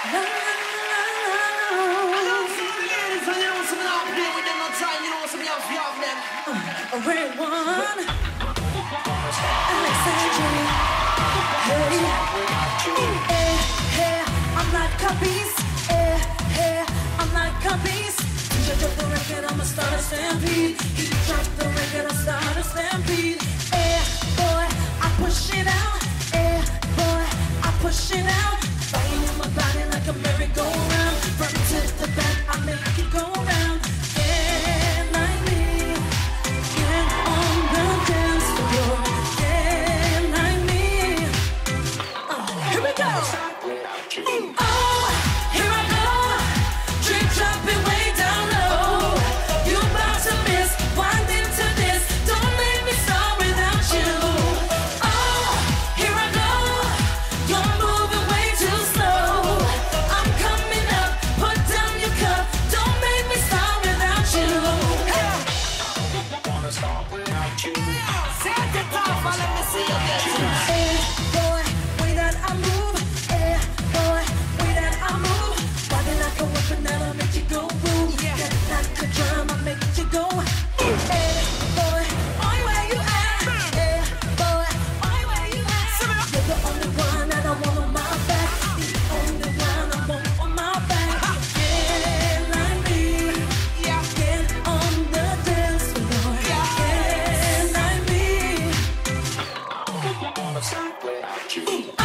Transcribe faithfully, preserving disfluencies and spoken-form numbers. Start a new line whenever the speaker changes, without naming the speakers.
La, la, la, la, la. Ladies and you know, some now play with them no time, you know, some you have to have them. Uh, a red one. Alexandria. Hey, hey, hey, I'm like a beast. Hey, hey, I'm like a beast. You drop the record, I'ma start a stampede. He drop the record, I start a stampede. Hey, boy, I push it out. Hey, boy, I push it out. Flying in my body like a merry-go-round. Front to the back, I make it go round. Yeah, like me. Get on the dance floor. Yeah, like me. Uh, here we go. Oh, here I go. Drink dropping way down low. You about to miss. Wind into this. Don't make me start without you. Oh, here I go. You're moving way too slow. I'm coming up. Put down your cup. Don't make me start without you. Hey. Wanna start without you. Set it off and let me see you get it. Hey, boy, way that I move. Hey, boy, way that I move. Body like a weapon that'll make you go boom. Get like a drum, I make you go. Hey, boy, oi, where you at? Hey, boy, oi, where you at? You're the only one that I want on my back. The only one I want on my back. Get like me. Get on the dance floor. Get like me. Wanna start without you.